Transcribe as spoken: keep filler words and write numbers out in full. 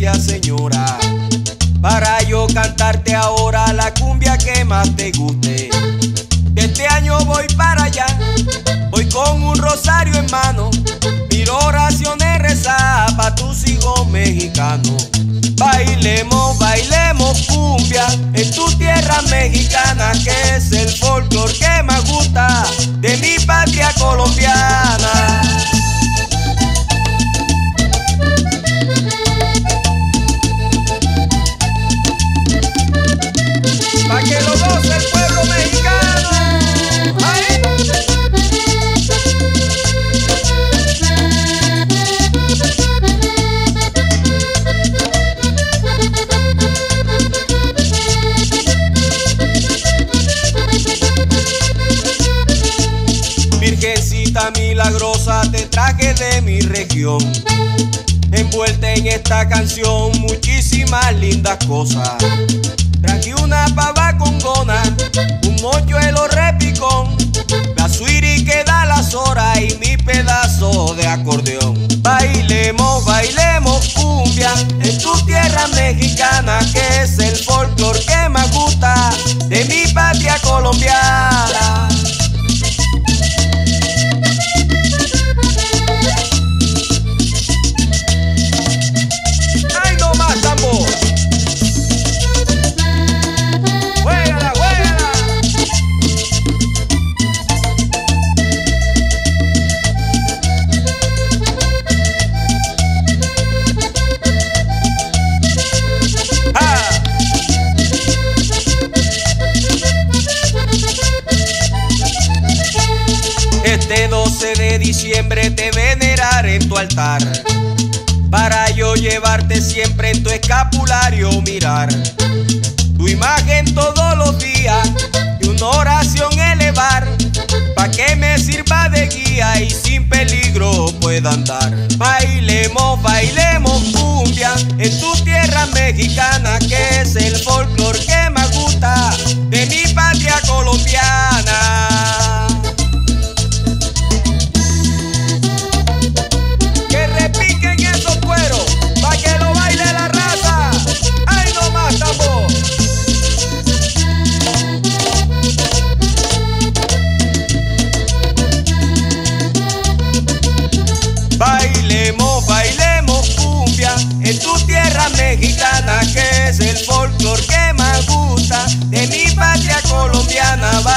licencia, señora, para yo cantarte ahora la cumbia que más te guste. Este año voy para allá, voy con un rosario en mano, miro oraciones rezar pa' tus hijos mexicanos. Bailemos, bailemos cumbia en tu tierra mexicana, que es el folclor que más gusta de mi patria colombiana. Pa' que lo goce el pueblo mexicano. ¡Ay! Virgencita milagrosa, te traje de mi región, envuelta en esta canción muchísimas lindas cosas. Traje una pava con gona, un moñuelo repicón, la suiri que da las horas y mi pedazo de acordeón. Bailemos, bailemos cumbia en tu tierra mexicana, que es el folclor que más gusta de mi patria colombiana. ¡Ay, no más tambor! Este doce de diciembre te veneraré en tu altar, para yo llevarte siempre en tu escapulario mirar tu imagen todos los días y una oración elevar, pa' que me sirva de guía y sin peligro pueda andar. Bailemos, bailemos cumbia en tu tierra mexicana, que es el folclor que más gusta de mi patria colombiana. Bailemos, bailemos cumbia en tu tierra mexicana, que es el folclor que más gusta de mi patria colombiana.